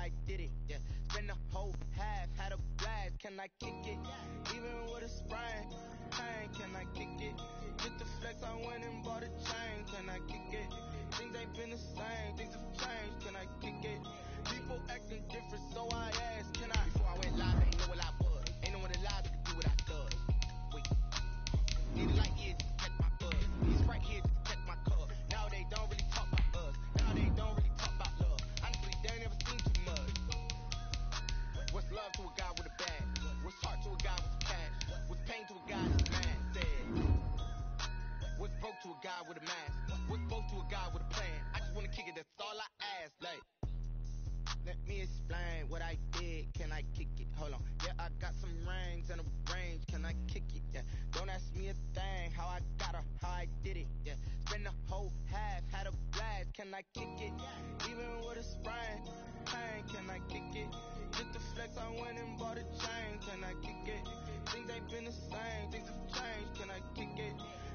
I did it, yeah. Spend the whole half, had a blast, can I kick it? Even with a sprain, pain, can I kick it? Get the flex, I went and bought a chain, can I kick it? Things ain't been the same, things have changed, can I kick it? People acting different, so I asked, can I? Before I went live, I ain't know what I was. Ain't know what the lies could do what I does. Wait, need a light here to check my buzz. These right here to check my cup. Now they don't really talk about us. Now they don't really talk about love. Honestly, they ain't never seen too much. What's love to a guy with a bag? What's heart to a guy with cash? What's pain to a guy that's mad? Said. What's broke to a guy with a mask? What's both to a guy with a plan? I just wanna kick it, that's all I ask. Like, let me explain what I did. Can I kick it? Hold on. Yeah, I got some rings and a range. Can I kick it? Yeah. Don't ask me a thing. How I got her, how I did it. Yeah. Spend the whole half, had a blast. Can I kick it? Even with a sprain, pain. Can I kick it? Get the flex, I went and bought a chain. Can I kick it? Things ain't been the same. Things have changed. Can I kick it?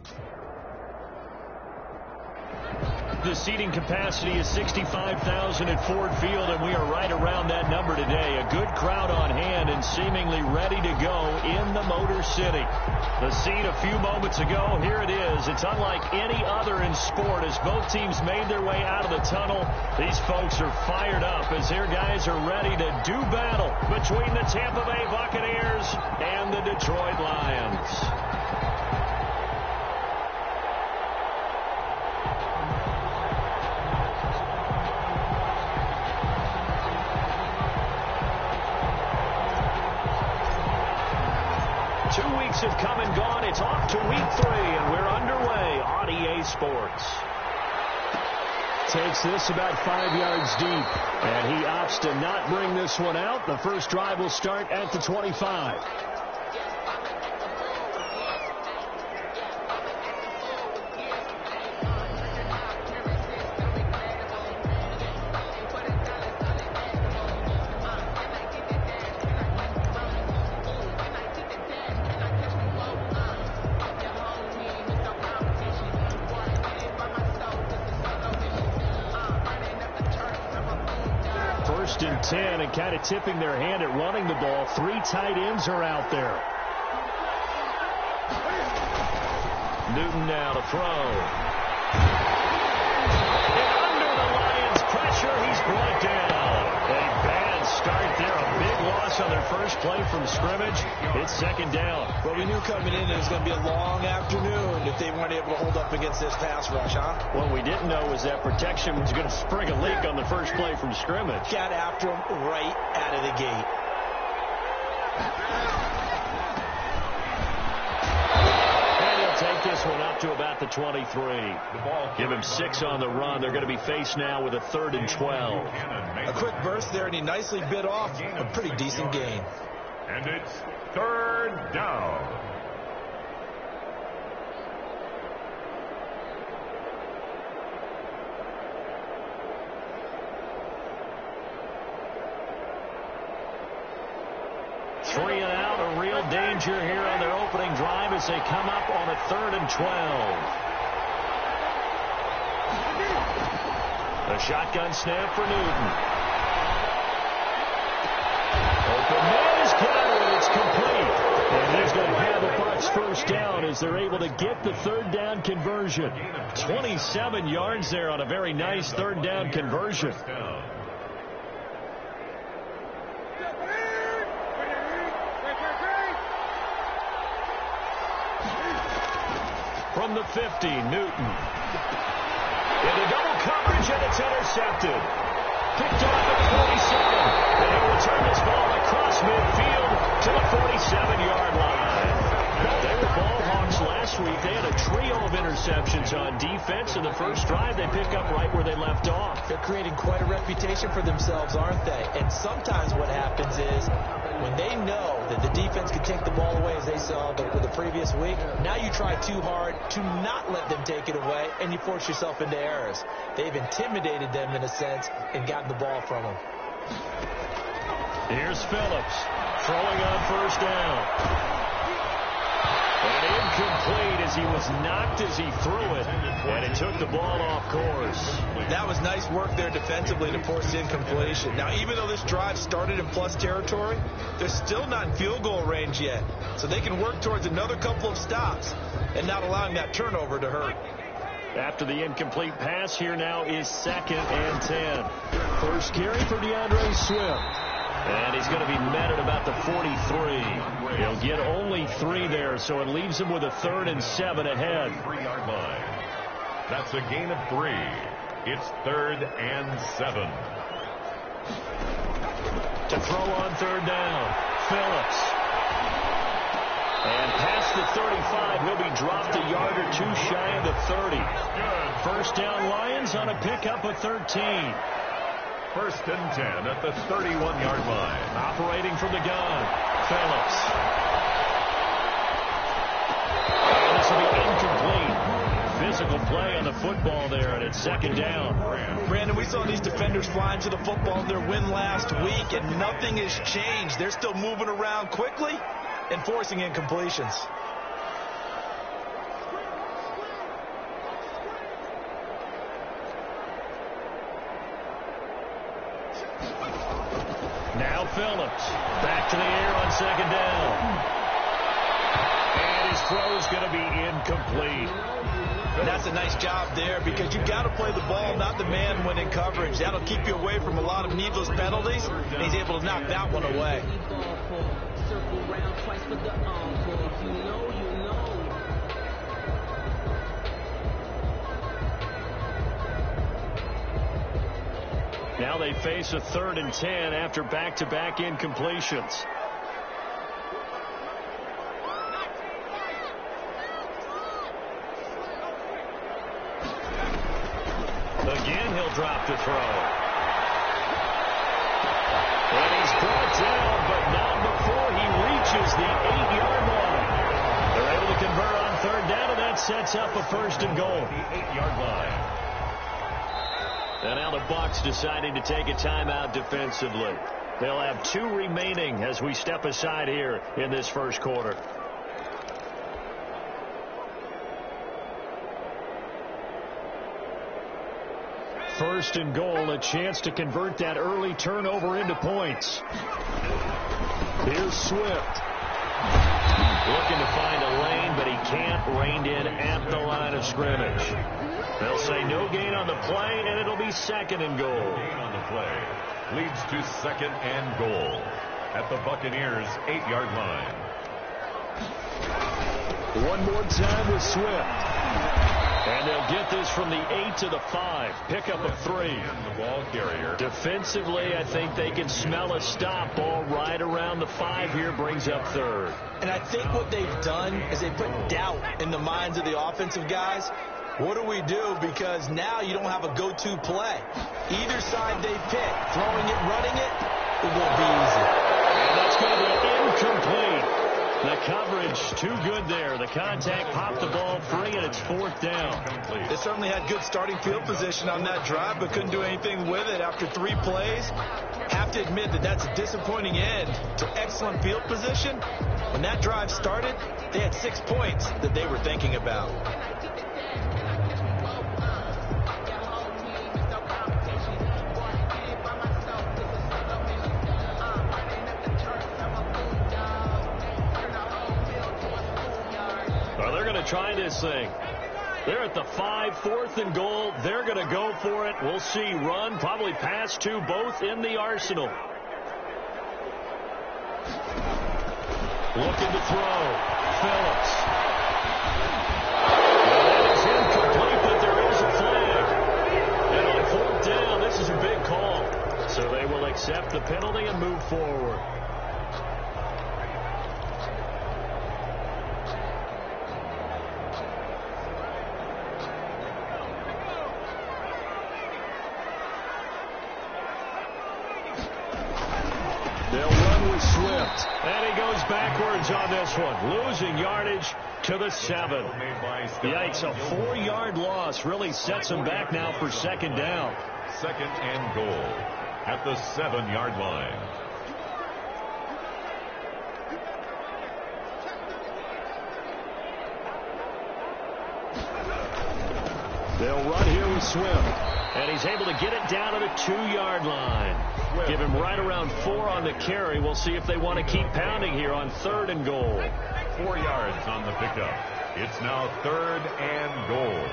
The seating capacity is 65,000 at Ford Field, and we are right around that number today. A good crowd on hand and seemingly ready to go in the Motor City. The scene a few moments ago, here it is. It's unlike any other in sport as both teams made their way out of the tunnel. These folks are fired up as their guys are ready to do battle between the Tampa Bay Buccaneers and the Detroit Lions. Have come and gone. It's off to week 3, and we're underway on EA Sports. Takes this about 5 yards deep, and he opts to not bring this one out. The first drive will start at the 25. And 10, and kind of tipping their hand at running the ball. 3 tight ends are out there. Newton now to throw. And under the Lions' pressure, he's brought down. A bad start there. A big loss on their first play from scrimmage. It's second down. Well, we knew coming in it was going to be a long afternoon if they weren't able to hold up against this pass rush, huh? What we didn't know was that protection was going to spring a leak on the first play from scrimmage. Got after him right out of the gate. And he'll take this one up to about the 23. Give him 6 on the run. They're going to be faced now with a 3rd and 12. A quick burst there, and he nicely bit off a pretty decent gain. And it's 3rd down. Three and out, a real danger here on their opening drive as they come up on a 3rd and 12. A shotgun snap for Newton. Open man is caught, and it's complete. And he's going to have the Bucs first down as they're able to get the 3rd down conversion. 27 yards there on a very nice 3rd down conversion. From the 50, Newton. Into double coverage, and it's intercepted. Picked off at the 47. And he'll return this ball across midfield to the 47-yard line. They were ball hawks last week. They had a trio of interceptions on defense. In the first drive, they pick up right where they left off. They're creating quite a reputation for themselves, aren't they? And sometimes what happens is when they know that the defense can take the ball away, as they saw with the previous week, now you try too hard to not let them take it away, and you force yourself into errors. They've intimidated them in a sense and gotten the ball from them. Here's Phillips throwing on first down. And in incomplete as he was knocked as he threw it, and it took the ball off course. That was nice work there defensively to force the incompletion. Now, even though this drive started in plus territory, they're still not in field goal range yet, so they can work towards another couple of stops and not allowing that turnover to hurt. After the incomplete pass, here now is 2nd and 10. First carry for DeAndre Swift. And he's going to be met at about the 43. He'll get only 3 there, so it leaves him with a 3rd and 7 ahead. 3-yard line. That's a gain of 3. It's 3rd and 7. To throw on 3rd down, Phillips. And past the 35, he'll be dropped a yard or 2 shy of the 30. First down Lions on a pickup of 13. 1st and 10 at the 31-yard line. Operating from the gun, Phillips. And this will be incomplete. Physical play on the football there, and it's 2nd down. Brandon, we saw these defenders flying to the football in their win last week, and nothing has changed. They're still moving around quickly and forcing incompletions. Now Phillips back to the air on 2nd down. And his throw is going to be incomplete. And that's a nice job there because you've got to play the ball, not the man when in coverage. That'll keep you away from a lot of needless penalties, and he's able to knock that one away. Now they face a 3rd and 10 after back-to-back incompletions. Again, he'll drop the throw. And he's brought down, but not before he reaches the 8-yard line. They're able to convert on 3rd down, and that sets up a 1st and goal. The 8-yard line. And now the Bucs deciding to take a timeout defensively. They'll have 2 remaining as we step aside here in this first quarter. First and goal, a chance to convert that early turnover into points. Here's Swift. Looking to find a lane, but he can't. Reined in at the line of scrimmage. They'll say no gain on the play, and it'll be 2nd and goal. Gain on the play leads to 2nd and goal at the Buccaneers' 8-yard line. One more time with Swift. And they'll get this from the 8 to the 5. Pickup of 3. And the ball carrier. Defensively, I think they can smell a stop. Ball right around the 5 here brings up 3rd. And I think what they've done is they put doubt in the minds of the offensive guys. What do we do? Because now you don't have a go-to play. Either side they pick, throwing it, running it, it won't be easy. And that's going to be incomplete. The coverage too good there. The contact popped the ball free, and it's 4th down. They certainly had good starting field position on that drive, but couldn't do anything with it after 3 plays. Have to admit that that's a disappointing end to excellent field position. When that drive started, they had 6 points that they were thinking about. Try this thing. They're at the 5, 4th and goal. They're going to go for it. We'll see. Run, probably pass 2, both in the arsenal. Looking to throw. Phillips. That is incomplete, but there is a flag. And on 4th down, this is a big call. So they will accept the penalty and move forward. And he goes backwards on this one, losing yardage to the 7. Yikes, a 4-yard loss really sets him back now for 2nd down. 2nd and goal at the 7-yard line. They'll run here with Swift. And he's able to get it down to the 2-yard line. Give him right around 4 on the carry. We'll see if they want to keep pounding here on 3rd and goal. 4 yards on the pickup. It's now 3rd and goal.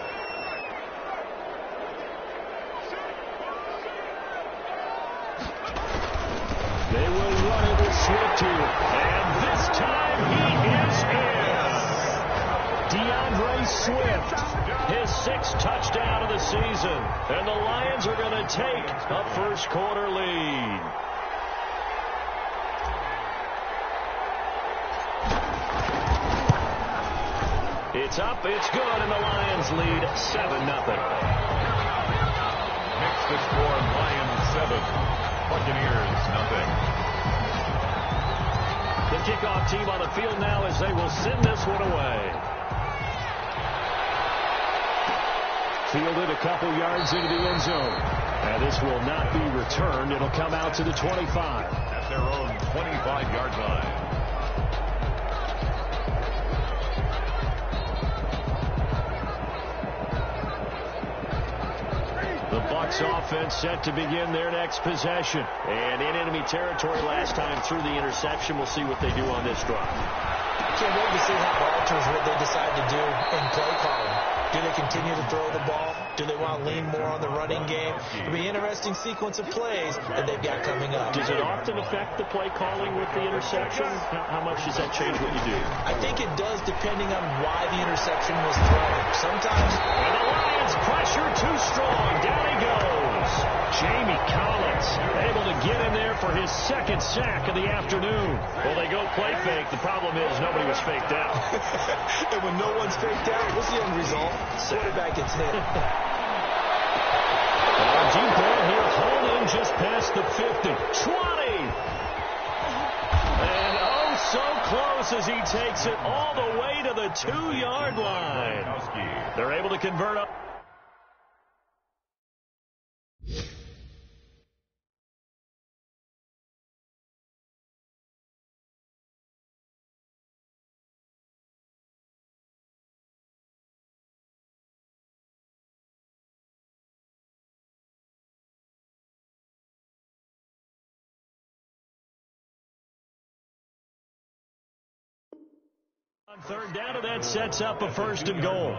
They will run it with Swift here. And this time he is in. DeAndre Swift, his 6th touchdown of the season. And the Lions are going to take a first-quarter lead. It's up, it's good, and the Lions lead 7-0. Next to score, Lions 7, Buccaneers 0. The kickoff team on the field now as they will send this one away. Fielded a couple yards into the end zone. And this will not be returned. It'll come out to the 25. At their own 25-yard line. The Bucs offense set to begin their next possession. And in enemy territory last time through the interception. We'll see what they do on this drive. Can't wait to see how alters what they decide to do in play calling. Do they continue to throw the ball? Do they want to lean more on the running game? It'll be an interesting sequence of plays that they've got coming up. Does it often affect the play calling with the interception? How much does that change what you do? I think it does depending on why the interception was thrown. Sometimes... And the Lions pressure too strong. Down he goes. Jamie Collins able to get in there for his 2nd sack of the afternoon. Well, they go play fake. The problem is nobody was faked out. And when no one's faked out, what's the end result? Quarterback gets hit. Deep ball here, holding just past the 50. 20! And oh, so close as he takes it all the way to the 2-yard line. They're able to convert up. On 3rd down, and that sets up a 1st and goal.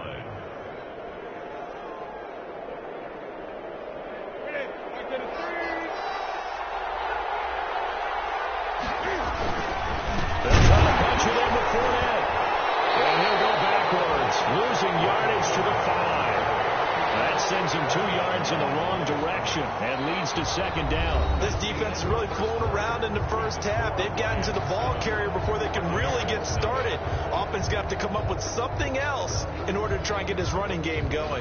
They're trying to punch it in with Fournette. And he'll go backwards, losing yardage to the 5. That sends him 2 yards in the wrong direction and leads to 2nd down. This defense is really flown around in the first half. They've gotten to the ball carrier before they can really get started. Offense got to come up with something else in order to try and get his running game going.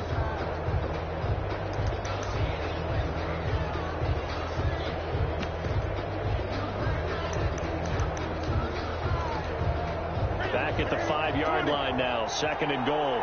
Back at the 5-yard line now, 2nd and goal.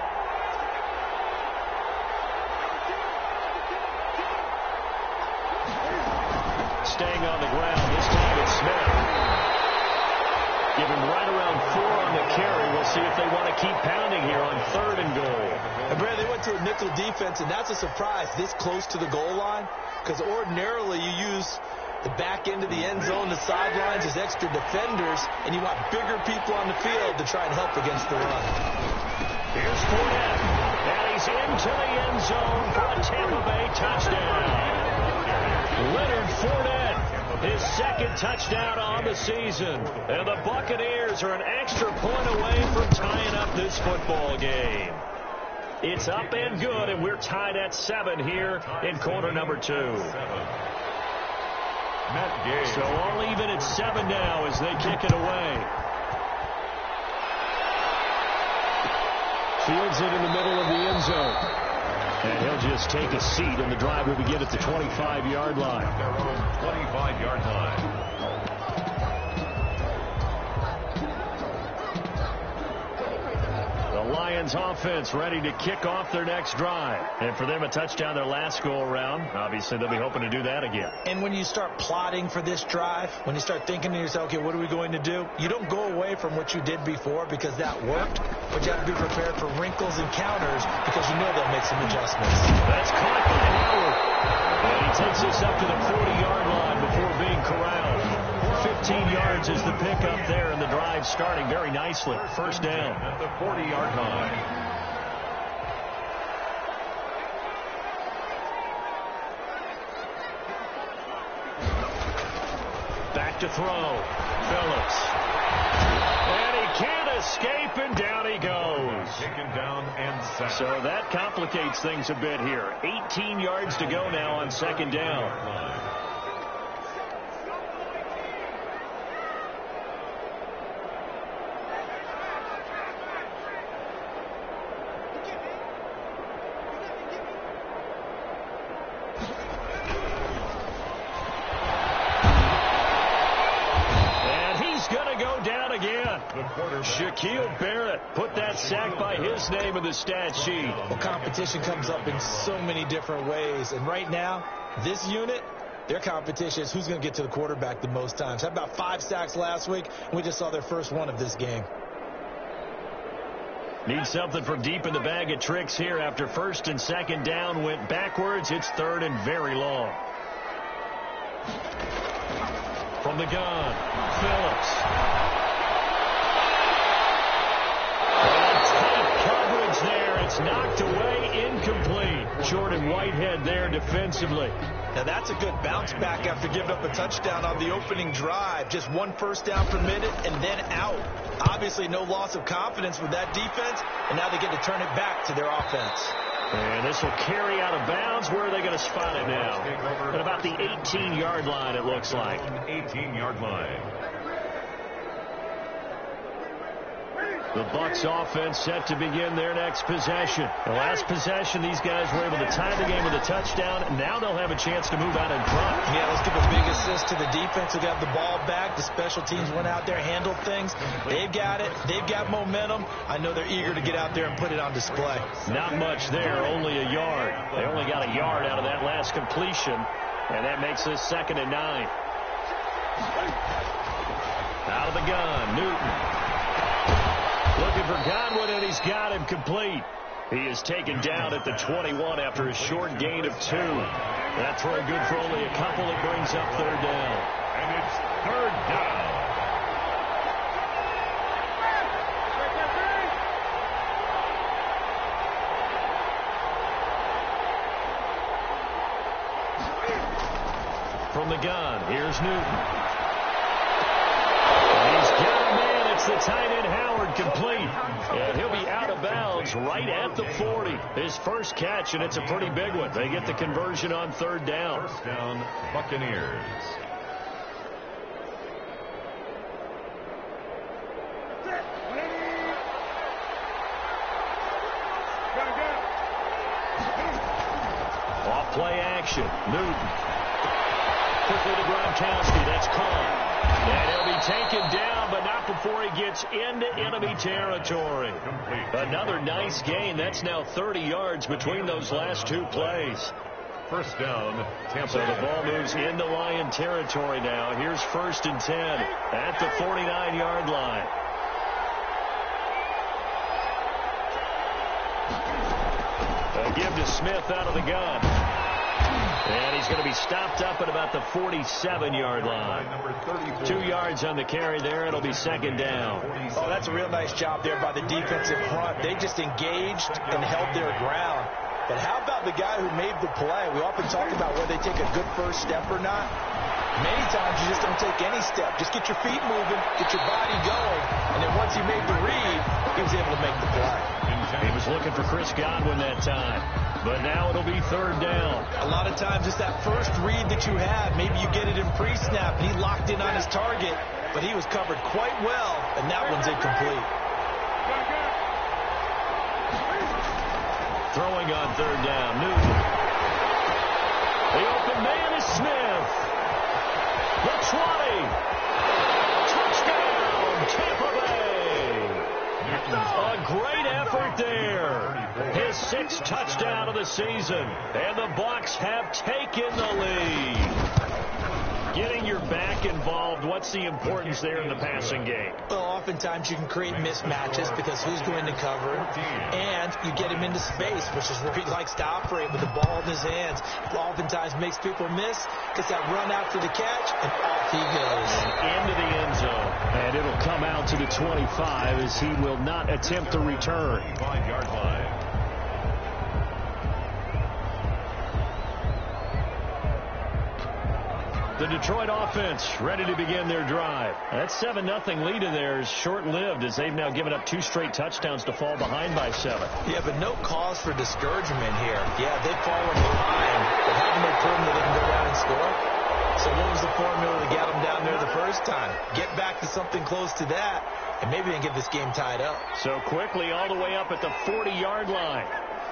Staying on the ground, this time it's Smith. Give him right around 4 on the carry. We'll see if they want to keep pounding here on 3rd and goal. And Brad, they went to a nickel defense, and that's a surprise this close to the goal line, because ordinarily you use the back end of the end zone, the sidelines as extra defenders, and you want bigger people on the field to try and help against the run. Here's Fournette, and he's into the end zone for a Tampa Bay touchdown. Leonard Fournette, his 2nd touchdown on the season. And the Buccaneers are an extra point away from tying up this football game. It's up and good, and we're tied at 7 here in quarter number 2. So all even at 7 now as they kick it away. Fields it in the middle of the end zone. And he'll just take a seat, and the drive will begin at the 25-yard line. Their own 25-yard line. The Lions offense ready to kick off their next drive. And for them, a touchdown their last go-around. Obviously, they'll be hoping to do that again. And when you start plotting for this drive, when you start thinking to yourself, okay, what are we going to do? You don't go away from what you did before because that worked. But you have to be prepared for wrinkles and counters because you know they'll make some adjustments. That's caught by Howard. And he takes us up to the 40-yard line before being corralled. 15 yards is the pickup there, and the drive starting very nicely. First down. At the 40-yard line. Back to throw. Phillips. And he can't escape, and down he goes. Taken down and sacked. So that complicates things a bit here. 18 yards to go now on second down. Shaquille Barrett put that sack by his name in the stat sheet. Well, competition comes up in so many different ways. And right now, this unit, their competition is who's going to get to the quarterback the most times. Had about 5 sacks last week, and we just saw their first one of this game. Need something from deep in the bag of tricks here after first and second down went backwards. It's third and very long. From the gun, Phillips. It's knocked away, incomplete. Jordan Whitehead there defensively. Now that's a good bounce back after giving up a touchdown on the opening drive. Just 1 first down per minute and then out. Obviously no loss of confidence with that defense, and now they get to turn it back to their offense. And this will carry out of bounds. Where are they going to spot it now? At about the 18-yard line, it looks like. 18-yard line. The Bucs offense set to begin their next possession. The last possession, these guys were able to tie the game with a touchdown. Now they'll have a chance to move out in front. Yeah, let's give a big assist to the defense who got the ball back. The special teams went out there, handled things. They've got it. They've got momentum. I know they're eager to get out there and put it on display. Not much there, only a yard. They only got a yard out of that last completion, and that makes this 2nd and 9. Out of the gun, Newton. Looking for Godwin, and he's got him complete. He is taken down at the 21 after a short gain of 2. That throw good for only a couple. It brings up third down. And it's third down. From the gun, here's Newton. And he's got a man. It's the tight end Howard complete. And he'll be out of bounds right at the 40. His first catch, and it's a pretty big one. They get the conversion on third down. First down, Buccaneers. Off play action. Newton. Quickly to Gronkowski. That's caught. And he'll be taken down, but not before he gets into enemy territory. Another nice gain. That's now 30 yards between those last 2 plays. First down, Tampa. So the ball moves into Lion territory now. Here's 1st and 10 at the 49-yard line. A give to Smith out of the gun. And he's going to be stopped up at about the 47-yard line. 2 yards on the carry there. It'll be 2nd down. Oh, that's a real nice job there by the defensive front. They just engaged and held their ground. But how about the guy who made the play? We often talk about whether they take a good first step or not. Many times you just don't take any step. Just get your feet moving, get your body going, and then once he made the read, he was able to make the play. He was looking for Chris Godwin that time. But now it'll be third down. A lot of times it's that first read that you have. Maybe you get it in pre-snap, and he locked in on his target, but he was covered quite well, and that one's incomplete. Throwing on third down, Newton. The open man is Smith. The 20. Touchdown, Tampa Bay. A great effort there. His 6th touchdown of the season. And the Bucs have taken the lead. Getting your back involved, what's the importance there in the passing game? Well, oftentimes you can create mismatches because who's going to cover him, and you get him into space, which is where he likes to operate with the ball in his hands. Oftentimes makes people miss, gets that run after the catch, and off he goes. Into the end zone. And it'll come out to the 25 as he will not attempt the return. 5-yard line. The Detroit offense ready to begin their drive. That 7-0 lead of theirs short-lived as they've now given up 2 straight touchdowns to fall behind by 7. Yeah, but no cause for discouragement here. Yeah, they've fallen behind, but haven't they proven that they can go down and score? So what was the formula to get them down there the first time? Get back to something close to that, and maybe they can get this game tied up. So quickly all the way up at the 40-yard line.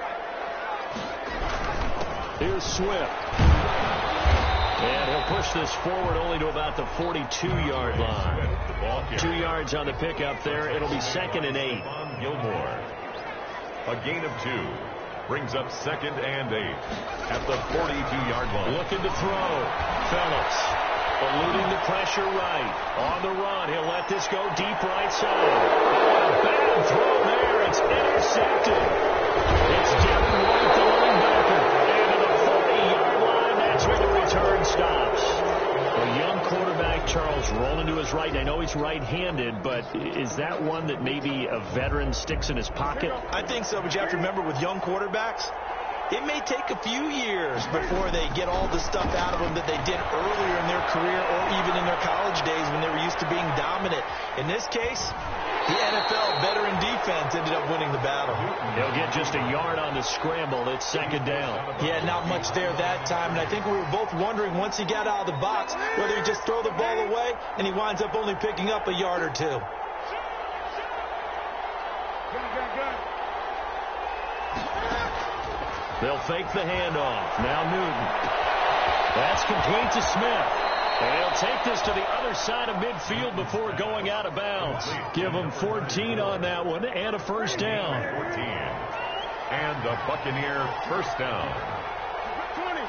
Here's Swift. And he'll push this forward only to about the 42-yard line. 2 yards on the pickup there. It'll be 2nd and 8. Gilmore. A gain of 2. Brings up 2nd and 8 at the 42-yard line. Looking to throw. Phillips eluding the pressure right. On the run. He'll let this go deep right side. A bad throw there. It's intercepted. It's Devin White, the linebacker. And to the 40-yard line, that's where the return stops. A young quarterback, Charles, rolling to his right. And I know he's right-handed, but is that one that maybe a veteran sticks in his pocket? I think so, but you have to remember with young quarterbacks, it may take a few years before they get all the stuff out of them that they did earlier in their career or even in their college days when they were used to being dominant. In this case, the NFL veteran defense ended up winning the battle. He'll get just a yard on the scramble. It's 2nd down. Yeah, not much there that time, and I think we were both wondering once he got out of the box whether he'd just throw the ball away, and he winds up only picking up a yard or 2. They'll fake the handoff. Now Newton. That's complete to Smith. And he'll take this to the other side of midfield before going out of bounds. Give him 14 on that one and a first down. 14. And the Buccaneer first down. 20.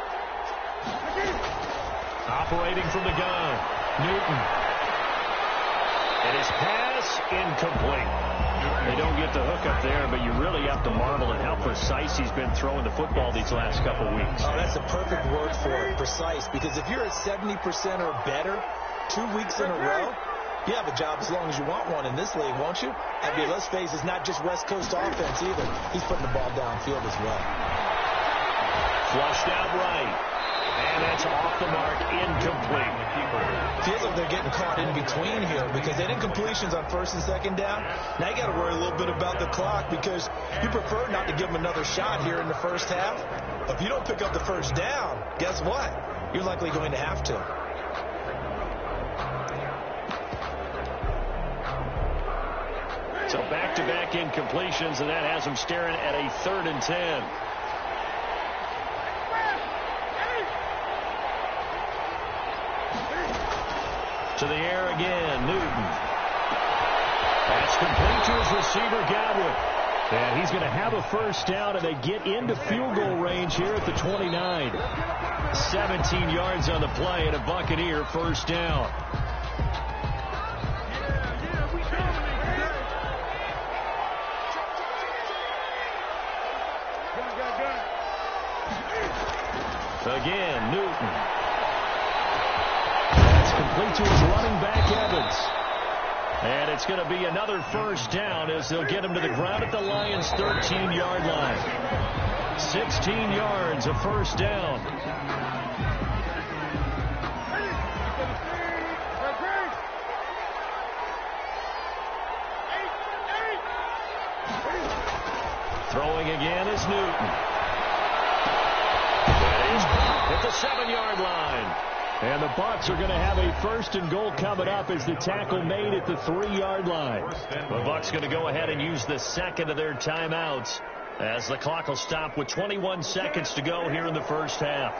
Operating from the gun. Newton. And his pass incomplete. They don't get the hook up there, but you really have to marvel at how precise he's been throwing the football these last couple weeks. Oh, that's a perfect word for it, precise, because if you're at 70% or better 2 weeks in a row, you have a job as long as you want one in this league, won't you? I mean, let's face it, it's not just West Coast offense either. He's putting the ball downfield as well. Flushed out right. And that's off the mark, incomplete. Feels like they're getting caught in between here because they didn't completions on 1st and 2nd down. Now you got to worry a little bit about the clock because you prefer not to give them another shot here in the first half. If you don't pick up the first down, guess what? You're likely going to have to. So back-to-back incompletions, and that has them staring at a 3rd and 10. To the air again, Newton. That's complete to his receiver, Godwin. And he's going to have a first down, and they get into field goal range here at the 29. 17 yards on the play, and a Buccaneer first down. Again, Newton. Complete to his running back, Evans. And it's going to be another first down as they'll get him to the ground at the Lions' 13-yard line. 16 yards, a first down. Throwing again is Newton. That is at the 7-yard line. And the Bucs are going to have a 1st and goal coming up as the tackle made at the 3-yard line. The Bucs going to go ahead and use the 2nd of their timeouts as the clock will stop with 21 seconds to go here in the first half.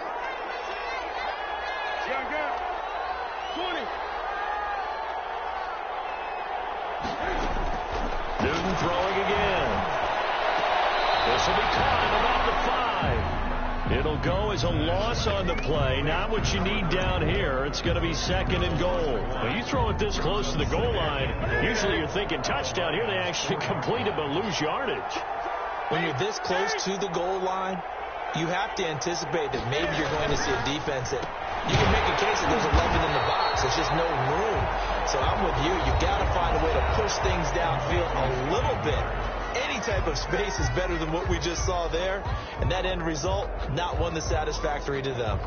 20. This will be caught at about the 5. It'll go as a loss on the play. Not what you need down here. It's going to be 2nd and goal. Well, you throw it this close to the goal line, usually you're thinking touchdown. Here they actually complete it but lose yardage. When you're this close to the goal line, you have to anticipate that maybe you're going to see a defense that you can make a case that there's 11 in the box. There's just no room. So I'm with you. You've got to find a way to push things downfield a little bit. Any type of space is better than what we just saw there. And that end result, not one that's satisfactory to them.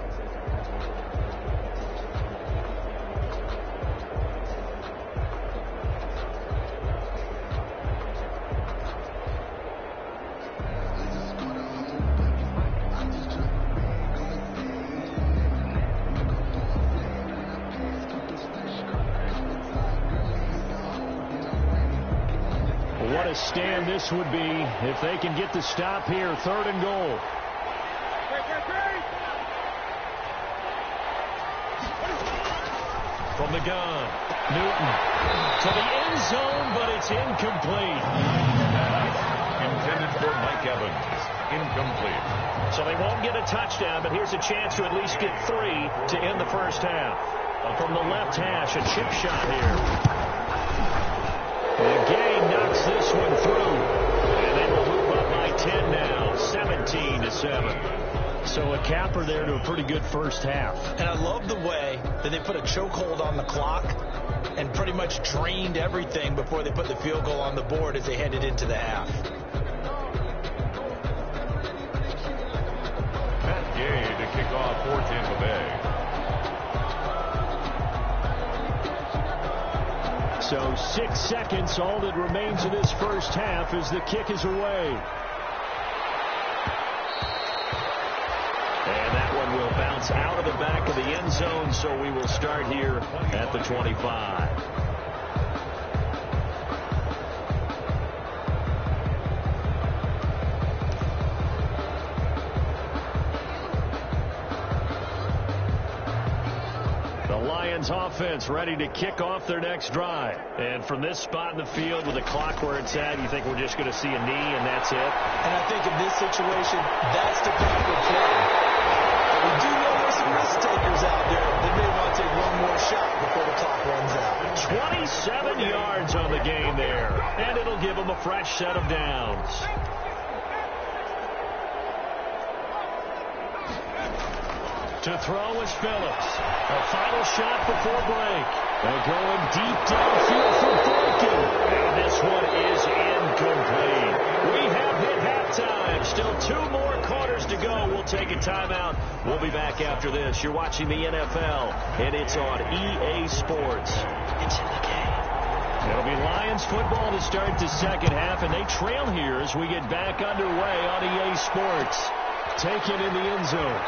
What a stand this would be if they can get the stop here. 3rd and goal. From the gun, Newton to the end zone, but it's incomplete. Intended for Mike Evans. Incomplete. So they won't get a touchdown, but here's a chance to at least get 3 to end the first half. From the left hash, a chip shot here. And Gay knocks this one through. And they will move up by 10 now, 17-7. So a capper there to a pretty good first half. And I love the way that they put a chokehold on the clock and pretty much drained everything before they put the field goal on the board as they headed into the half. Matt Gay to kick off for Tampa Bay. So 6 seconds, all that remains of this first half as the kick is away. And that one will bounce out of the back of the end zone, so we will start here at the 25. Offense ready to kick off their next drive. And from this spot in the field with the clock where it's at, you think we're just going to see a knee and that's it? And I think in this situation, that's the proper play. We do know there's some risk takers out there that may want to take one more shot before the clock runs out. 27 yards on the game there. And it'll give them a fresh set of downs. To throw is Phillips. A final shot before break. They're going deep downfield for Boykin. And this one is incomplete. We have hit halftime. Still 2 more quarters to go. We'll take a timeout. We'll be back after this. You're watching the NFL, and it's on EA Sports. It's in the game. It'll be Lions football to start the second half, and they trail here as we get back underway on EA Sports. Taken in the end zone.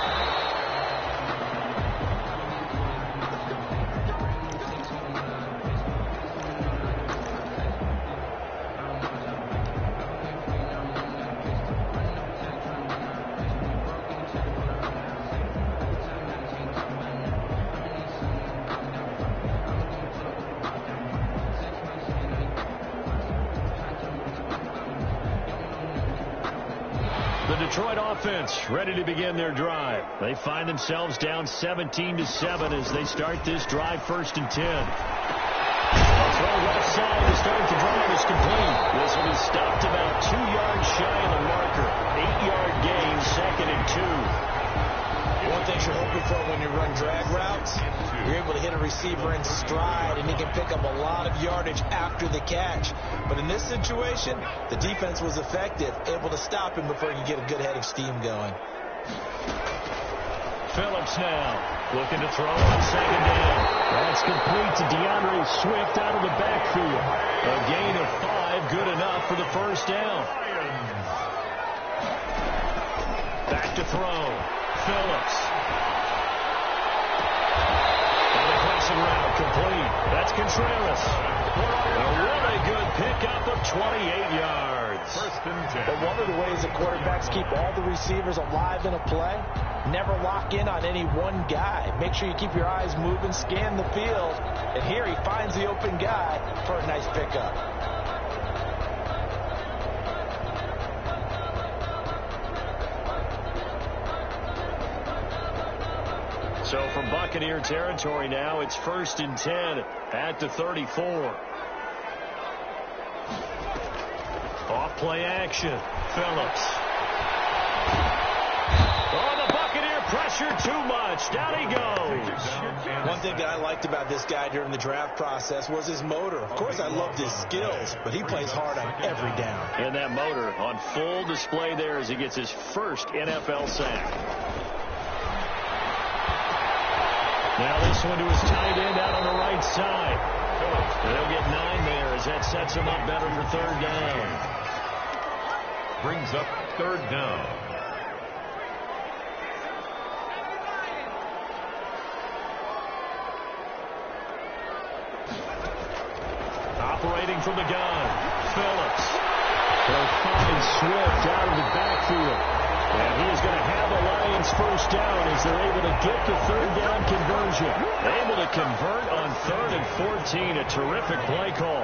Detroit offense ready to begin their drive. They find themselves down 17-7 as they start this drive 1st and 10. Throw left side to start the drive is complete. This one is stopped about 2 yards shy of the marker. 8-yard gain, 2nd and 2. One thing you're hoping for when you run drag routes, you're able to hit a receiver in stride, and he can pick up a lot of yardage after the catch. But in this situation, the defense was effective, able to stop him before he could get a good head of steam going. Phillips now looking to throw on 2nd down. That's complete to DeAndre Swift out of the backfield. A gain of 5, good enough for the first down. Back to throw. Phillips. And the passing route complete. That's Contreras. A really good pickup of 28 yards. 1st and 10. But one of the ways that quarterbacks keep all the receivers alive in a play, never lock in on any one guy. Make sure you keep your eyes moving, scan the field. And here he finds the open guy for a nice pickup. So from Buccaneer territory now, it's 1st and 10 at the 34. Off play action. Phillips. Oh, the Buccaneer pressure too much. Down he goes. One thing that I liked about this guy during the draft process was his motor. Of course, I loved his skills, but he plays hard on every down. And that motor on full display there as he gets his first NFL sack. Now this one to his tight end out on the right side. They'll get 9 there as that sets him up better for 3rd down. Brings up 3rd down. Operating from the gun, Phillips. They'll find Swift out of the backfield. And he is going to have the Lions first down as they're able to get the 3rd down conversion. Able to convert on 3rd and 14. A terrific play call.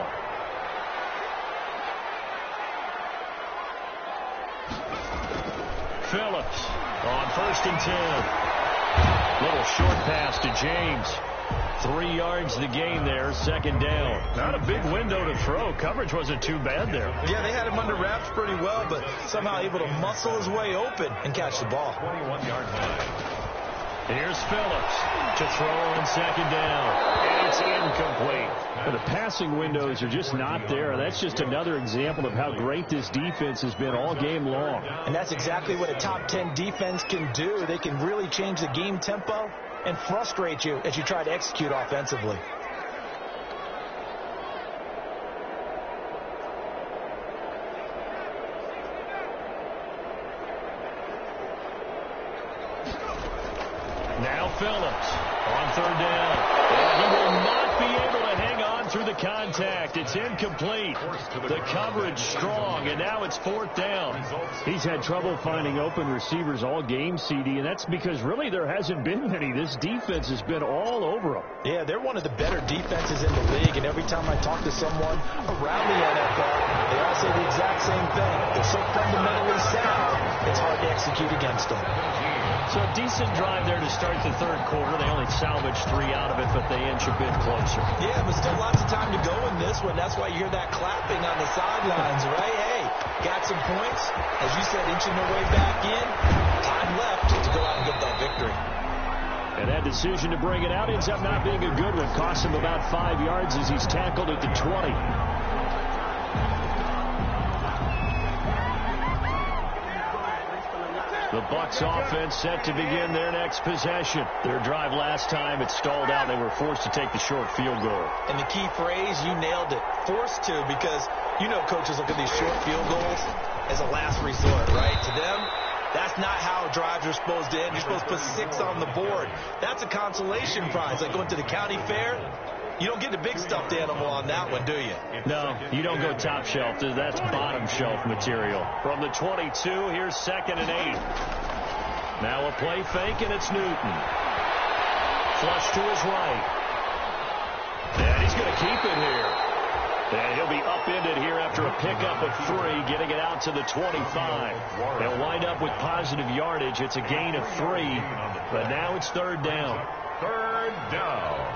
Phillips on 1st and 10. Little short pass to James. 3 yards the gain there, 2nd down. Not a big window to throw. Coverage wasn't too bad there. Yeah, they had him under wraps pretty well, but somehow able to muscle his way open and catch the ball. 21-yard line. Here's Phillips to throw on 2nd down. And it's incomplete. The passing windows are just not there. That's just another example of how great this defense has been all game long. And that's exactly what a top 10 defense can do. They can really change the game tempo and frustrate you as you try to execute offensively. Now Phillips on 3rd down. And he will not be able to hang on through the contact. It's incomplete. The coverage strong, and now it's 4th down. He's had trouble finding open receivers all game, CD, and that's because really there hasn't been many. This defense has been all over them. Yeah, they're one of the better defenses in the league, and every time I talk to someone around the NFL, they all say the exact same thing. They're so fundamentally sound, it's hard to execute against them. So a decent drive there to start the 3rd quarter. They only salvaged 3 out of it, but they inch a bit closer. Yeah, but still lots of time to go in this one. That's why you hear that clapping on the sidelines, right? Hey, got some points. As you said, inching their way back in. Time left to go out and get that victory. And that decision to bring it out ends up not being a good one. Cost him about 5 yards as he's tackled at the 20. The Bucs offense set to begin their next possession. Their drive last time, it stalled out. They were forced to take the short field goal. And the key phrase, you nailed it. Forced to, because you know coaches look at these short field goals as a last resort, right? To them, that's not how drives are supposed to end. You're supposed to put 6 on the board. That's a consolation prize. Like going to the county fair, you don't get the big stuffed animal on that one, do you? No, you don't go top shelf. That's bottom shelf material. From the 22, here's 2nd and 8. Now a play fake, and it's Newton. Flush to his right. And he's going to keep it here. And he'll be upended here after a pickup of 3, getting it out to the 25. They'll wind up with positive yardage. It's a gain of 3, but now it's 3rd down. 3rd down.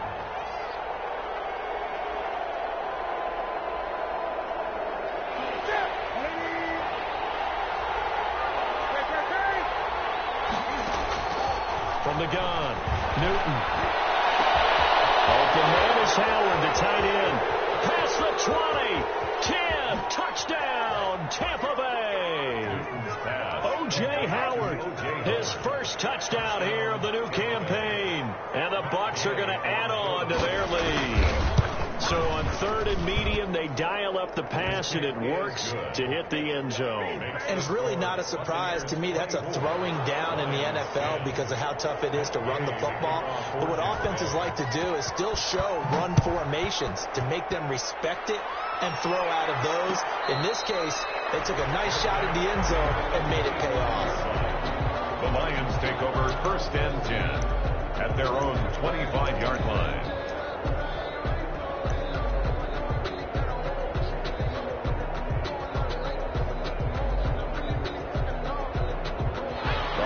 From the gun, Newton. Open man is Howard, the tight end. Past the 20, 10, touchdown, Tampa Bay. O.J. Howard, his first touchdown here of the new campaign. And the Bucs are going to add on to their lead. So on 3rd and medium, they dial up the pass, and it works to hit the end zone. And it's really not a surprise to me. That's a throwing down in the NFL because of how tough it is to run the football. But what offenses like to do is still show run formations to make them respect it and throw out of those. In this case, they took a nice shot at the end zone and made it pay off. The Lions take over 1st and 10 at their own 25-yard line.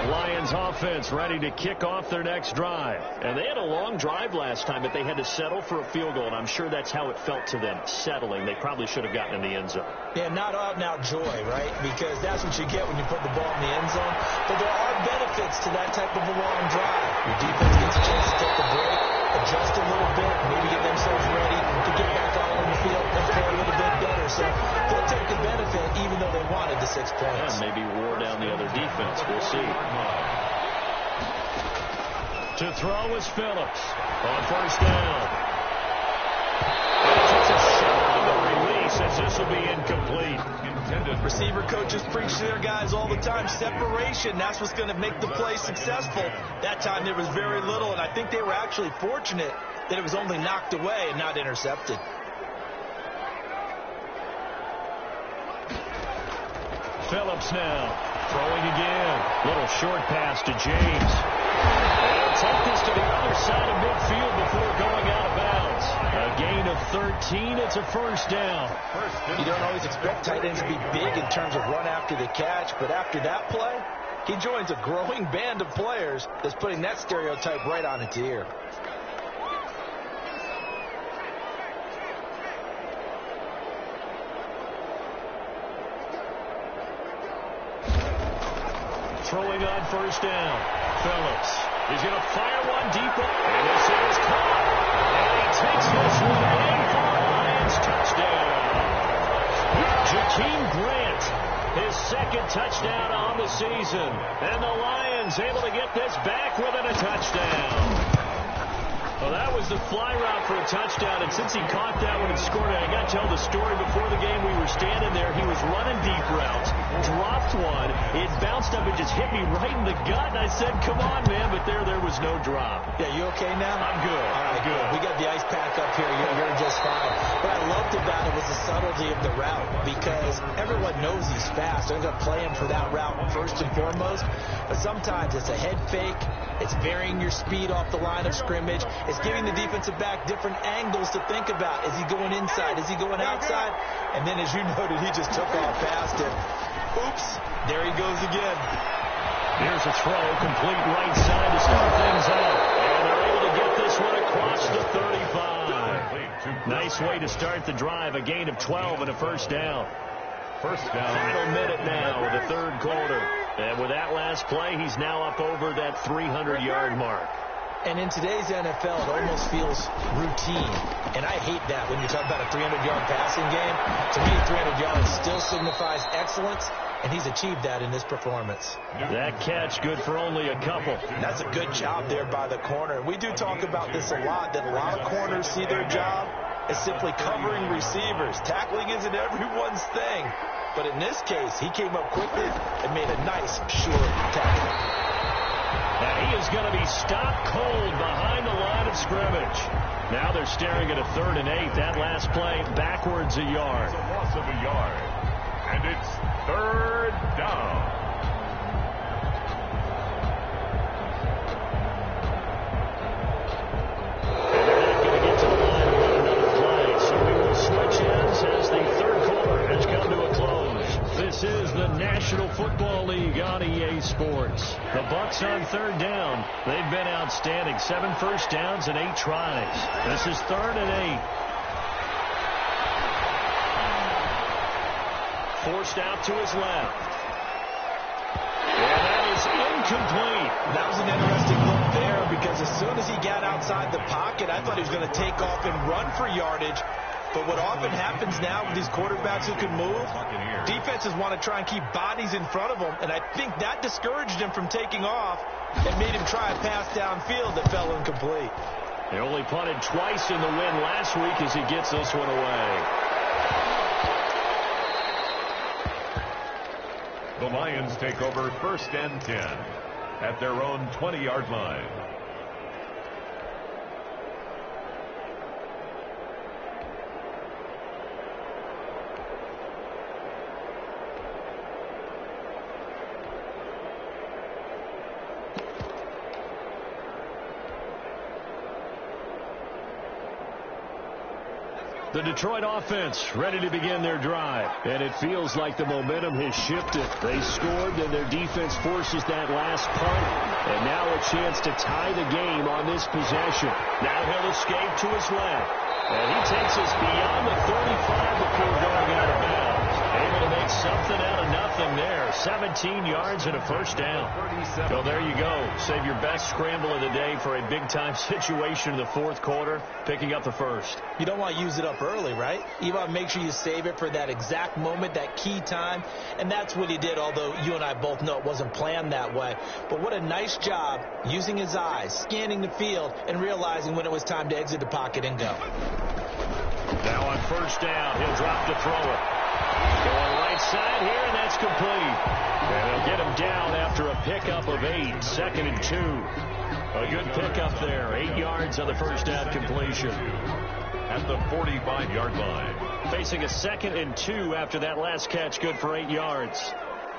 The Lions offense ready to kick off their next drive. And they had a long drive last time, but they had to settle for a field goal, and I'm sure that's how it felt to them, settling. They probably should have gotten in the end zone. Yeah, not out-and-out joy, right? Because that's what you get when you put the ball in the end zone. But there are benefits to that type of a long drive. Your defense gets a chance to take a break, adjust a little bit, maybe get themselves ready to get back out on the field and play a little bit better. So they'll take the benefit even though they wanted the 6 points. Yeah, maybe wore down the other defense. We'll see. To throw is Phillips on first down. It's a shot on the release as this will be incomplete. Receiver coaches preach to their guys all the time. Separation, that's what's going to make the play successful. That time there was very little, and I think they were actually fortunate that it was only knocked away and not intercepted. Phillips now throwing again. Little short pass to James. They'll take this to the other side of midfield before going out of bounds. A gain of 13. It's a first down. You don't always expect tight ends to be big in terms of run after the catch, but after that play, he joins a growing band of players that's putting that stereotype right on its ear. Throwing on first down. Phillips. He's going to fire one deep. And this is caught. And he takes this one in for a Lions touchdown. Jakeem Grant, his second touchdown on the season. And the Lions able to get this back within a touchdown. Well, that was the fly route for a touchdown, and since he caught that one and scored it, I got to tell the story before the game. We were standing there. He was running deep routes, dropped one. It bounced up and just hit me right in the gut, and I said, come on, man, but there was no drop. Yeah, you okay now? I'm good. All right, good. We got the ice pack up here. You're just fine. What I loved about it was the subtlety of the route, because everyone knows he's fast. They're going to play him for that route first and foremost, but sometimes it's a head fake. It's varying your speed off the line of scrimmage. It's giving the defensive back different angles to think about. Is he going inside? Is he going outside? And then, as you noted, he just took off past him. Oops, there he goes again. Here's a throw, complete right side to start things out. And they're able to get this one across the 35. Nice way to start the drive. A gain of 12 and a first down. First down. Final minute now of the third quarter. And with that last play, he's now up over that 300-yard mark. And in today's NFL, it almost feels routine. And I hate that when you talk about a 300-yard passing game. To me, 300 yards still signifies excellence, and he's achieved that in this performance. That catch good for only a couple. That's a good job there by the corner. We do talk about this a lot, that a lot of corners see their job as simply covering receivers. Tackling isn't everyone's thing. But in this case, he came up quickly and made a nice, short tackle. Now he is going to be stopped cold behind the line of scrimmage. Now they're staring at a 3rd and 8. That last play backwards a yard. It's a loss of a yard. And it's 3rd down. And they're not going to get to the line to run another play. So we will switch ends as the third quarter has come to a close. This is the National Football League on EA Sports. The Bucs on 3rd down. They've been outstanding. 7 first downs and 8 tries. This is 3rd and 8. Forced out to his left. And that is incomplete. That was an interesting look there, because as soon as he got outside the pocket, I thought he was going to take off and run for yardage. But what often happens now with these quarterbacks who can move, defenses want to try and keep bodies in front of them, and I think that discouraged him from taking off and made him try a pass downfield that fell incomplete. They only punted twice in the win last week as he gets this one away. The Lions take over 1st and 10 at their own 20-yard line. The Detroit offense ready to begin their drive. And it feels like the momentum has shifted. They scored, then their defense forces that last punt. And now a chance to tie the game on this possession. Now he'll escape to his left. And he takes us beyond the 35 before going out of bounds. Able to make something out of nothing there. 17 yards and a first down. So there you go. Save your best scramble of the day for a big-time situation in the fourth quarter, picking up the first. You don't want to use it up early, right? You want to make sure you save it for that exact moment, that key time. And that's what he did, although you and I both know it wasn't planned that way. But what a nice job using his eyes, scanning the field, and realizing when it was time to exit the pocket and go. Now on first down, he'll drop to throw it. Going right side here, and that's complete. And they'll get him down after a pickup of 8, 2nd and 2. A good pickup there, 8 yards on the first down completion. At the 45-yard line. Facing a 2nd and 2 after that last catch, good for 8 yards.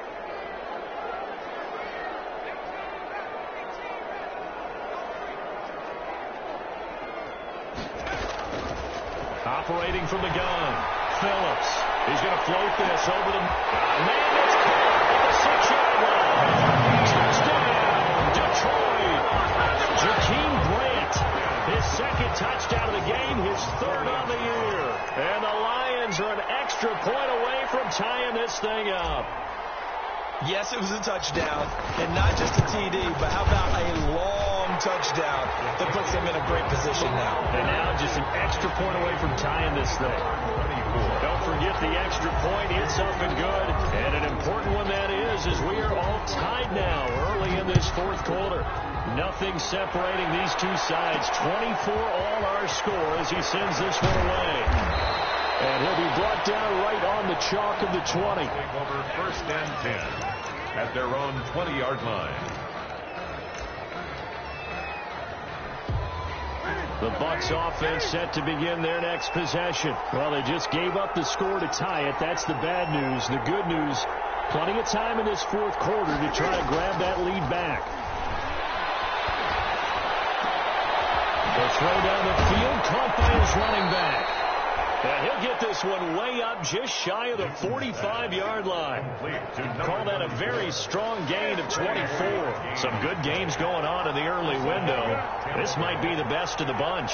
Operating from the gun, Phillips. He's going to float this over the man. It's caught at the 6-yard line. Touchdown, Detroit. Jakeem Grant, his 2nd touchdown of the game, his 3rd on the year. And the Lions are an extra point away from tying this thing up. Yes, it was a touchdown, and not just a TD, but how about a long touchdown that puts them in a great position now. And now just an extra point away from tying this thing. Don't forget the extra point. It's up and good. And an important one that is, as we are all tied now early in this fourth quarter. Nothing separating these two sides. 24 all our score as he sends this one away. And he'll be brought down right on the chalk of the 20. Over 1st and 10 at their own 20-yard line. The Bucs offense set to begin their next possession. Well, they just gave up the score to tie it. That's the bad news. The good news, plenty of time in this fourth quarter to try to grab that lead back. The throw down the field, caught by his running back. And he'll get this one way up just shy of the 45-yard line. Call that a very strong gain of 24. Some good games going on in the early window. This might be the best of the bunch.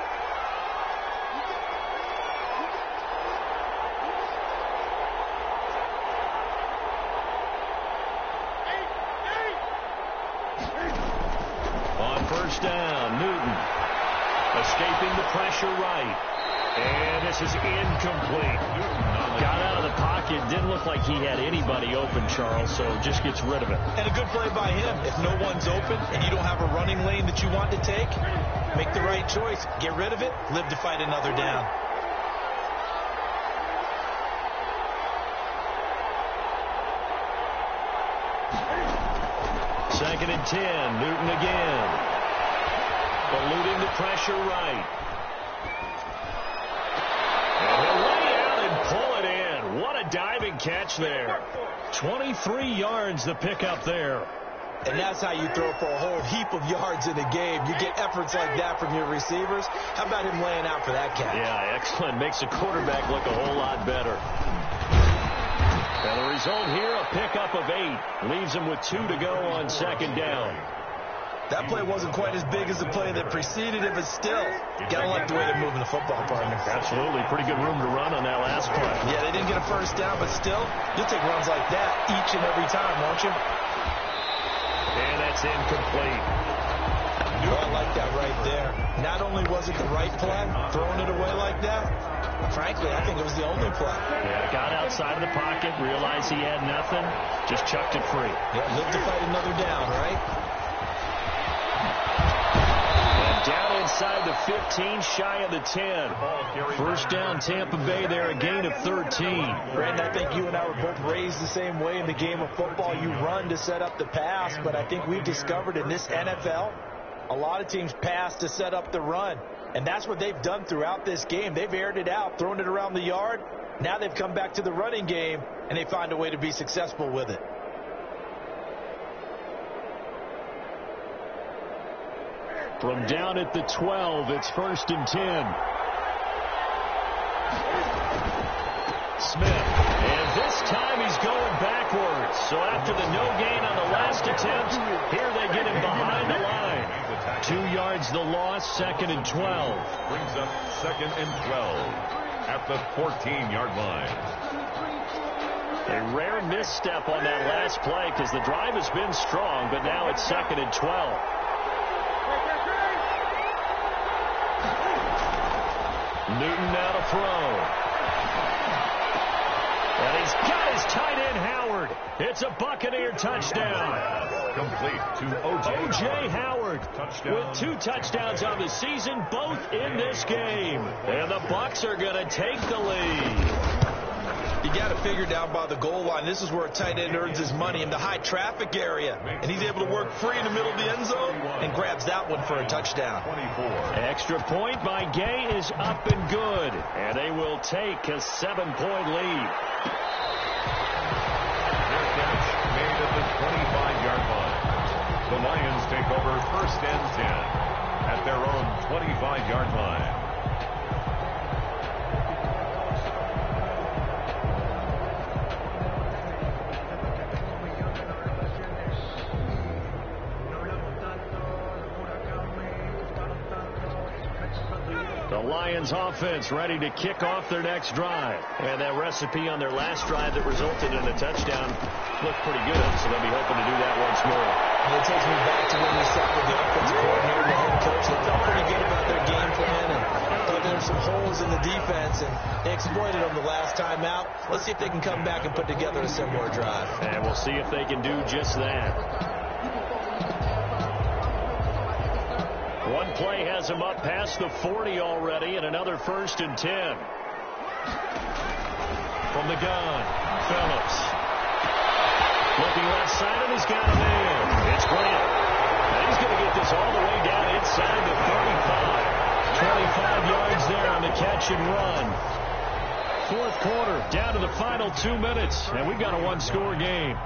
On first down, Newton escaping the pressure right. And this is incomplete. Got out of the pocket. Didn't look like he had anybody open, Charles, so just gets rid of it. And a good play by him. If no one's open and you don't have a running lane that you want to take, make the right choice. Get rid of it. Live to fight another down. Second and 10. Newton again. Eluding the pressure right. What a diving catch there. 23 yards the pickup there. And that's how you throw for a whole heap of yards in a game. You get efforts like that from your receivers. How about him laying out for that catch? Yeah, excellent. Makes the quarterback look a whole lot better. And the result here, a pickup of 8. Leaves him with 2 to go on 2nd down. That play wasn't quite as big as the play that preceded it, but still, gotta like the way they're moving the football, partner. Absolutely. Pretty good room to run on that last play. Yeah, they didn't get a first down, but still, you'll take runs like that each and every time, won't you? And that's incomplete. Oh, I like that right there. Not only was it the right play, throwing it away like that, frankly, I think it was the only play. Yeah, got outside of the pocket, realized he had nothing, just chucked it free. Yeah, live to fight another down, right? Down inside the 15, shy of the 10. First down, Tampa Bay there, a gain of 13. Brandon, I think you and I were both raised the same way in the game of football. You run to set up the pass, but I think we've discovered in this NFL, a lot of teams pass to set up the run. And that's what they've done throughout this game. They've aired it out, thrown it around the yard. Now they've come back to the running game, and they find a way to be successful with it. From down at the 12, it's 1st and 10. So after the no gain on the last attempt, here they get him behind the line. 2 yards the loss, 2nd and 12. Brings up 2nd and 12 at the 14-yard line. A rare misstep on that last play because the drive has been strong, but now it's 2nd and 12. Newton now to throw. And he's got his tight end, Howard. It's a Buccaneer touchdown. Complete to O.J. Howard Touchdown. with 2 touchdowns on the season, both in this game. And the Bucs are going to take the lead. You got to figure down by the goal line. This is where a tight end earns his money, in the high traffic area. And he's able to work free in the middle of the end zone and grabs that one for a touchdown. 24. Extra point by Gay is up and good. And they will take a 7-point lead. Their catch made at the 25-yard line. The Lions take over 1st and 10 at their own 25-yard line. The Lions offense ready to kick off their next drive. And that recipe on their last drive that resulted in a touchdown looked pretty good, so they'll be hoping to do that once more. And it takes me back to when we sat with the offensive coordinator and the head coach. They felt pretty good about their game plan and thought there were some holes in the defense, and they exploited them the last time out. Let's see if they can come back and put together a similar drive. And we'll see if they can do just that. One play has him up past the 40 already, and another 1st and 10. From the gun, Phillips. Looking left side, and he's got a man. It's Grant. And he's going to get this all the way down inside the 35. 25 yards there on the catch and run. 4th quarter, down to the final 2 minutes, and we've got a 1-score game.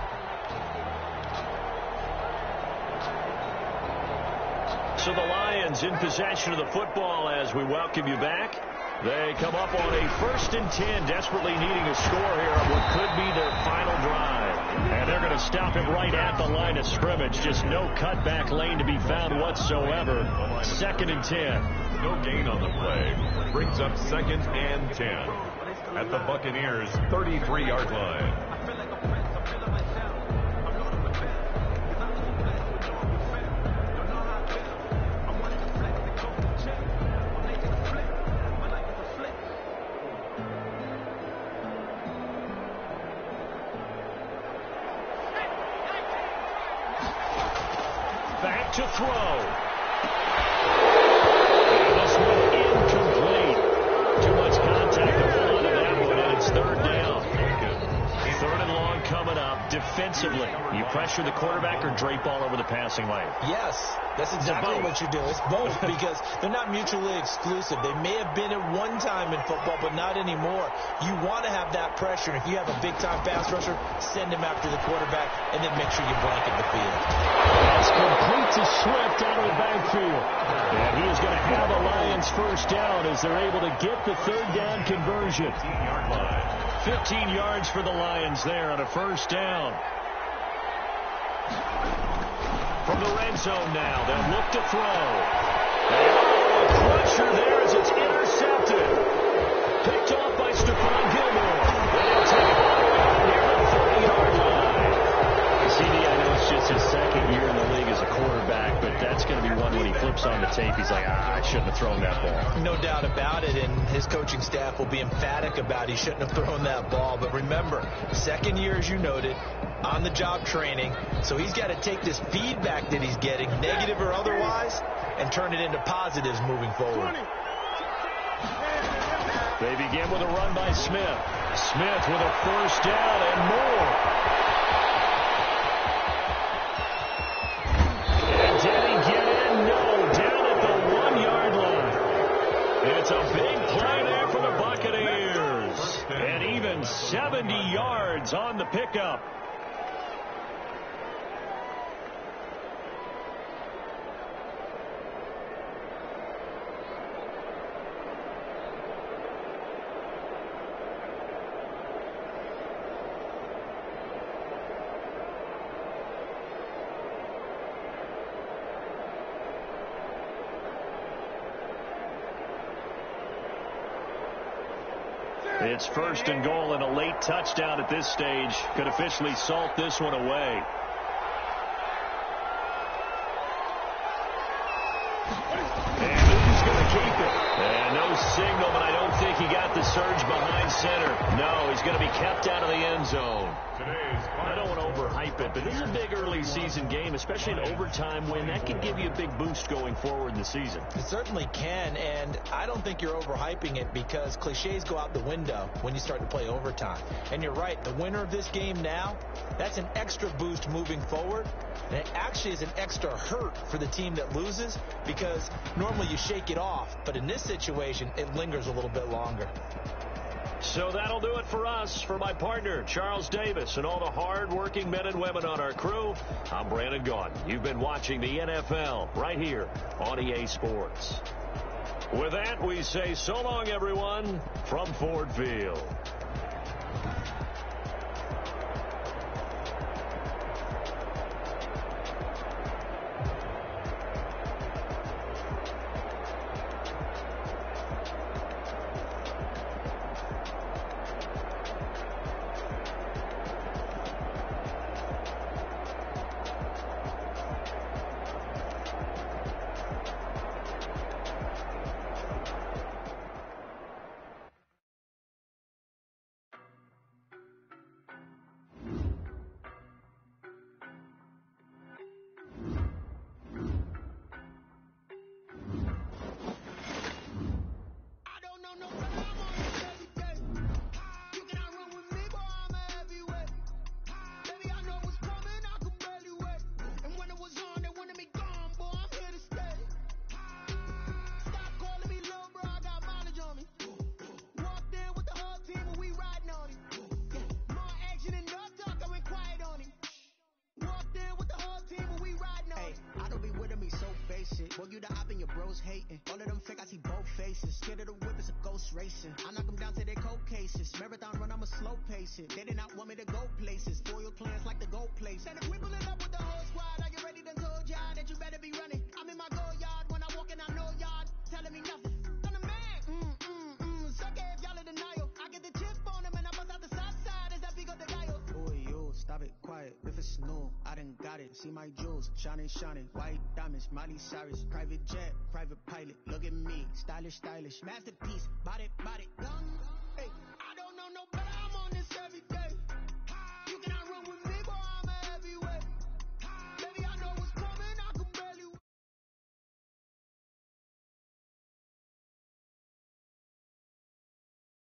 So the Lions in possession of the football as we welcome you back. They come up on a 1st and 10, desperately needing a score here on what could be their final drive. And they're going to stop him right at the line of scrimmage. Just no cutback lane to be found whatsoever. 2nd and 10. No gain on the play. Brings up 2nd and 10 at the Buccaneers' 33-yard line. Back to throw. And this one incomplete. Too much contact to hold on to that one, and it's 3rd down. 3rd and long coming up. Defensively, you pressure the quarterback or drape all over the passing lane? Yes, that's exactly what you do. It's both because they're not mutually exclusive. They may have been at one time in football, but not anymore. You want to have that pressure. If you have a big-time pass rusher, send him after the quarterback, and then make sure you blanket the field. That's complete to Swift out of the backfield. And he is going to have a Lions 1st down as they're able to get the 3rd down conversion. 15-yard line. 15 yards for the Lions there on a 1st down. From the red zone now, they'll look to throw. And a crusher there as it's intercepted. Picked off by Stephon Gilmore. And he'll take it all the way near the 30-yard line. CD, I know it's just his 2nd year in the league as a quarterback, but that's going to be one when he flips on the tape. He's like, I shouldn't have thrown that ball. No doubt about it, and his coaching staff will be emphatic about he shouldn't have thrown that ball. But remember, 2nd year, as you noted, on-the-job training, so he's got to take this feedback that he's getting, negative or otherwise, and turn it into positives moving forward. They begin with a run by Smith. Smith with a 1st down and more. And did he get in? No, down at the 1-yard line. It's a big play there for the Buccaneers. And even 70 yards on the pickup. It's first and goal and a late touchdown at this stage could officially salt this one away. And who's going to keep it? And no signal, but I don't think he got the surge behind center. No, he's going to be kept out of the end zone. I don't want to overhype it, but this is a big early season game, especially an overtime win. That can give you a big boost going forward in the season. It certainly can, and I don't think you're overhyping it because cliches go out the window when you start to play overtime. And you're right, the winner of this game now, that's an extra boost moving forward. And it actually is an extra hurt for the team that loses because normally you shake it off, but in this situation, it lingers a little bit longer. So that'll do it for us. For my partner, Charles Davis, and all the hard-working men and women on our crew, I'm Brandon Gaudin. You've been watching the NFL right here on EA Sports. With that, we say so long, everyone, from Ford Field. Boy, you the op and your bros hating. All of them fake, I see both faces. Scared of the whip, it's a ghost racing. I knock them down to their cold cases. Marathon run, I'm a slow pace it. They did not want me to go places. Foil plans like the gold place. And if we pulling up with the whole squad, are you ready to told y'all that you better be running? I'm in my go yard. When I walk in, I know y'all telling me nothing. I'm the man. Suck it if y'all in denial. I get the chip on them and I bust out the south side. Is that big of the dial? Boy, yo, stop it, quiet. If it's new, I done got it. See my jewels, shining. White diamonds, Miley Cyrus. Private jet, private pilot. Look at me, stylish. Masterpiece, body, gun. Hey,